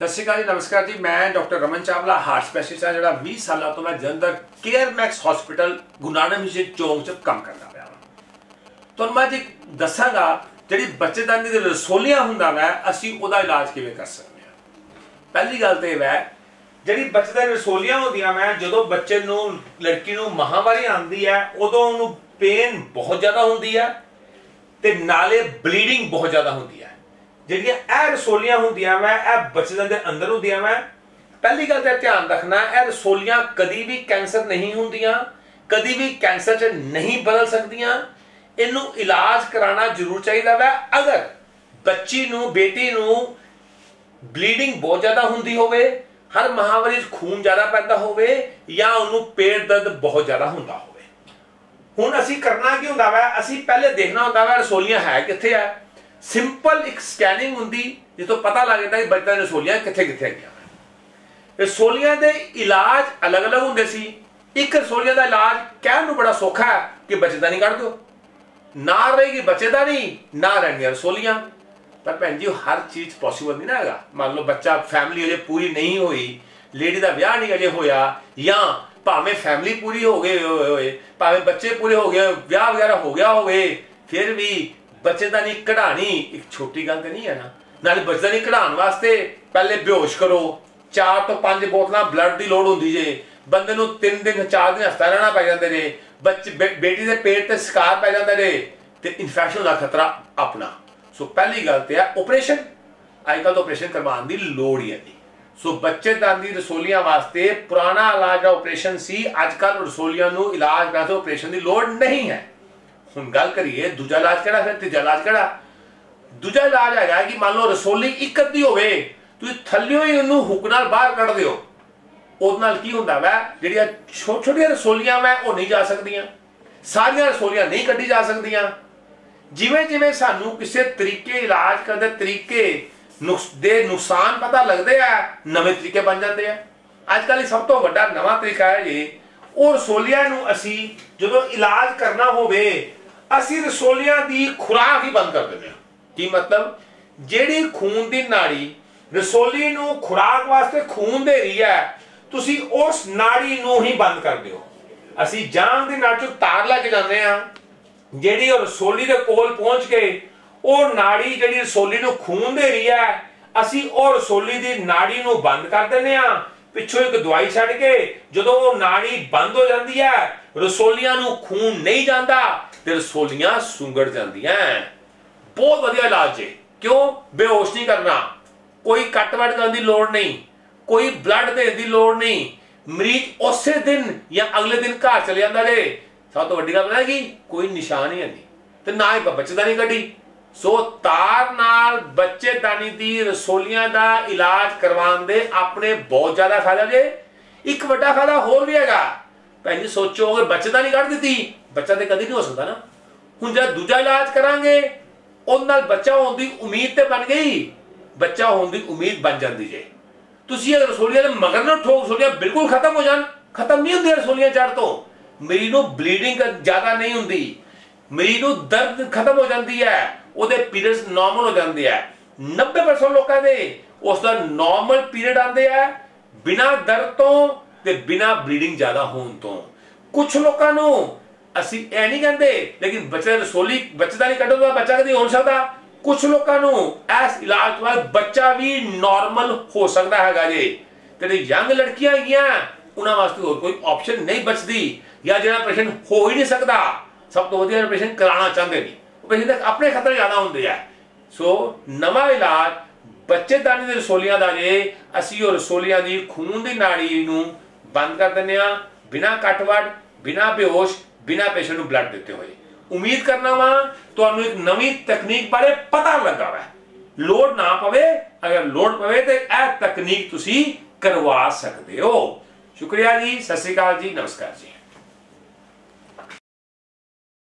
सत श्री अकाल जी, नमस्कार जी। मैं doctor Raman Chawla heart specialist हाँ, जो 20 साल तो मैं Jalandhar care max hospital Guru Nanak mission चौक च काम करता पाया। तो मैं जी दसांगा जी बच्चेदानी की रसोलियां होंदा वै असीं उहदा इलाज किवें कर सकते हैं। पहली गल तो यह है जी बच्चेदानी रसोलियां होंदियां वै जो बच्चे नूं लड़की नूं महावारी आती है उदों उहनूं पेन बहुत ज़्यादा होंदी है ते नाले ब्लीडिंग बहुत ज़्यादा होंदी है। ਜਿਹੜੀਆਂ ਇਹ ਰਸੋਲੀਆਂ ਹੁੰਦੀਆਂ ਮੈਂ ਇਹ ਬੱਚੇ ਦੇ ਅੰਦਰ ਹੁੰਦੀਆਂ ਮੈਂ ਪਹਿਲੀ ਗੱਲ ਤੇ ਧਿਆਨ ਰੱਖਣਾ ਇਹ ਰਸੋਲੀਆਂ ਕਦੀ ਵੀ ਕੈਂਸਰ ਨਹੀਂ ਹੁੰਦੀਆਂ, ਕਦੀ ਵੀ ਕੈਂਸਰ 'ਚ ਨਹੀਂ ਬਦਲ ਸਕਦੀਆਂ। ਇਹਨੂੰ ਇਲਾਜ ਕਰਾਉਣਾ ਜ਼ਰੂਰ ਚਾਹੀਦਾ ਵਾ। ਅਗਰ ਬੱਚੀ ਨੂੰ ਬੇਟੀ ਨੂੰ ਬਲੀਡਿੰਗ ਬਹੁਤ ਜ਼ਿਆਦਾ ਹੁੰਦੀ ਹੋਵੇ, ਹਰ ਮਹਾਵਾਰੀ 'ਚ ਖੂਨ ਜ਼ਿਆਦਾ ਪੈਂਦਾ ਹੋਵੇ ਜਾਂ ਉਹਨੂੰ ਪੇਟ ਦਰਦ ਬਹੁਤ ਜ਼ਿਆਦਾ ਹੁੰਦਾ ਹੋਵੇ। ਹੁਣ ਅਸੀਂ ਕਰਨਾ ਕੀ ਹੁੰਦਾ ਵਾ, ਅਸੀਂ ਪਹਿਲੇ ਦੇਖਣਾ ਹੁੰਦਾ ਵਾ ਰਸੋਲੀਆਂ ਹੈ ਕਿੱਥੇ ਆ। सिंपल एक स्कैनिंग होंगी जिसों पता लग जाता कि बच्चा रसोलियां किथे किथे गया। रसोलियां दे इलाज अलग अलग होंगे सी। एक रसोलियां दा इलाज कहने बड़ा सौखा है कि बच्चेदानी कढ़ दो, ना रहेगी बच्चेदानी ना रहनी रसोलियां। पर भैन जी हर चीज़ पॉसिबल नहीं ना है। मान लो बच्चा फैमिली अजे पूरी नहीं हुई, लेडी का ब्याह नहीं अजे होया, या भावें फैमिली पूरी हो गए भावें बच्चे पूरे हो गए, ब्याह वगैरह हो गया हो, फिर भी बच्चेदानी कढ़ानी एक छोटी गल तो नहीं है ना। नाले बच्चेदानी कढ़ाने वास्ते पहले बेहोश करो, 4 तो 5 बोतल ब्लड की लोड़ होंगी जे, बंदे नूं 3 दिन 4 दिन हस्पताल रहना पै जाते रहे, बच्चे बेटी के पेट से शिकार पै जाता रहे तो इन्फेक्शन का खतरा अपना। सो पहली गल तो है ऑपरेशन अजकल तो ऑपरेशन करवाने की लोड़ ही है नहीं। सो बच्चेदानी रसोलियां वास्ते पुराना इलाज ऑपरेशन सी, अजकल रसोलियां नूं इलाज करने ऑपरेशन की लोड़ नहीं है। हुण गल करिए दूजा इलाज किहड़ा, फिर तीजा इलाज किहड़ा। दूजा इलाज है कि मान लो रसोली एक अद्धी होवे, तुसीं थल्लियों ही उहनूं हुक नाल बाहर कढ दिओ, उहदे नाल की हुंदा वै जिहड़ियां छोटी छोटियां रसोलियां वै ओह नहीं जा सकदियां, सारियां रसोलियां नहीं कड्ढी जा सकदियां। जिवें जिवें सानूं किसी तरीके इलाज करदे तरीके दे नुकसान पता लगदे आ, नवें तरीके बन जाते हैं। अजकल सब तो वड्डा नवां तरीका है जी ਉਹ ਰਸੋਲੀਆਂ ਨੂੰ ਅਸੀਂ ਜਦੋਂ ਇਲਾਜ ਕਰਨਾ ਹੋਵੇ ਅਸੀਂ ਰਸੋਲੀਆਂ ਦੀ ਖੁਰਾਕ ਹੀ ਬੰਦ ਕਰ ਦਿੰਦੇ ਹਾਂ। ਕੀ ਮਤਲਬ, ਜਿਹੜੀ ਖੂਨ ਦੀ ਨਾੜੀ ਰਸੋਲੀ ਨੂੰ ਖੁਰਾਕ ਵਾਸਤੇ ਖੂਨ ਦੇ ਰਹੀ ਹੈ ਤੁਸੀਂ ਉਸ ਨਾੜੀ ਨੂੰ ਹੀ ਬੰਦ ਕਰ ਦਿਓ। ਅਸੀਂ ਜਾਨ ਦੀ ਨਾੜੀ ਚੋਂ ਤਾਰ ਲੈ ਕੇ ਜਾਂਦੇ ਹਾਂ ਜਿਹੜੀ ਉਹ ਰਸੋਲੀ ਦੇ ਕੋਲ ਪਹੁੰਚ ਕੇ ਉਹ ਨਾੜੀ ਜਿਹੜੀ ਰਸੋਲੀ ਨੂੰ ਖੂਨ ਦੇ ਰਹੀ ਹੈ ਅਸੀਂ ਉਹ ਰਸੋਲੀ ਦੀ ਨਾੜੀ ਨੂੰ ਬੰਦ ਕਰ ਦਿੰਦੇ ਹਾਂ। पिछों एक दवाई छड़ के जो नाड़ी बंद हो जाती है रसोलियां नूं खून नहीं जाता ते रसोलियां सुंगड़ जांदियां। बहुत वधिया इलाज है। क्यों, बेहोश नहीं करना, कोई कट वट करने की लोड़ नहीं, कोई ब्लड देने की लोड़ नहीं, मरीज उस दिन या अगले दिन घर चले जाता है। सब तो वड्डी गल पता की कोई निशान ही है नहीं ते ना ही बच्चेदानी कड्ढी। सो तार नाल बच्चेदानी दी रसोलियां दा इलाज करवाने दे अपने बहुत ज्यादा फायदा जे। एक वड्डा फायदा होर भी हैगा। भैन जी सोचो अगर बच्चेदानी कढ़ दी बच्चा तो कभी नहीं हो सकता ना। हुण जब दूजा इलाज करांगे उहदे नाल बच्चा होने की उम्मीद तो बन गई, बच्चा होने की उम्मीद बन जाती जे। तुसीं अगर रसोलियां दे मगर ना ठोक रसोलियां बिल्कुल खत्म हो जान, खत्म नहीं होंदी रसोलियां जड़ तो, मरीज नूं ब्लीडिंग ज्यादा नहीं होंदी, मरीज नूं दर्द खत्म हो जाती है, ਉਹਦੇ ਪੀਰੀਅਡਸ ਨਾਰਮਲ ਹੋ ਜਾਂਦੇ ਆ। 90% ਲੋਕਾਂ ਦੇ ਉਸ ਦਾ ਨਾਰਮਲ ਪੀਰੀਅਡ ਆਉਂਦੇ ਆ ਬਿਨਾਂ ਦਰਦ ਤੋਂ ਤੇ ਬਿਨਾਂ ਬਲੀਡਿੰਗ ਜ਼ਿਆਦਾ ਹੋਣ ਤੋਂ। ਕੁਝ ਲੋਕਾਂ ਨੂੰ ਅਸੀਂ ਇਹ ਨਹੀਂ ਕਹਿੰਦੇ ਲੇਕਿਨ ਬੱਚੇ ਰਸੋਲੀ ਬੱਚੇਦਾਨੀ ਕੱਢੋ ਤਾਂ ਬੱਚਾ ਕਦੀ ਹੋ ਸਕਦਾ। ਕੁਝ ਲੋਕਾਂ ਨੂੰ ਇਸ ਇਲਾਜ ਤੋਂ ਬਾਅਦ ਬੱਚਾ ਵੀ ਨਾਰਮਲ ਹੋ ਸਕਦਾ ਹੈਗਾ ਜੀ। ਤੇ ਯੰਗ ਲੜਕੀਆਂ ਹੈਗੀਆਂ ਉਹਨਾਂ ਵਾਸਤੇ ਹੋਰ ਕੋਈ ਆਪਸ਼ਨ ਨਹੀਂ ਬਚਦੀ, ਜਾਂ ਜਿਹੜਾ ਆਪਰੇਸ਼ਨ ਹੋ ਹੀ ਨਹੀਂ ਸਕਦਾ ਸਭ ਤੋਂ ਵਧੀਆ ਆਪਰੇਸ਼ਨ ਕਰਾਉਣਾ ਚਾਹੁੰਦੇ ਨਹੀਂ अपने खतरे ज्यादा होंगे है। सो नवा इलाज बच्चेदानी की रसोलियां का जे असी रसोलियां की खून की नाड़ी नूं बंद कर देने बिना कटवट बिना बेहोश बिना पेशेंट को ब्लड देते हुए। उम्मीद करना वा तुहानूं एक नवी तकनीक बारे पता लगा है। लोड़ ना पवे, अगर लोड़ पवे तो यह तकनीक तुसीं करवा सकते हो। शुक्रिया जी, सत श्री अकाल जी, नमस्कार जी।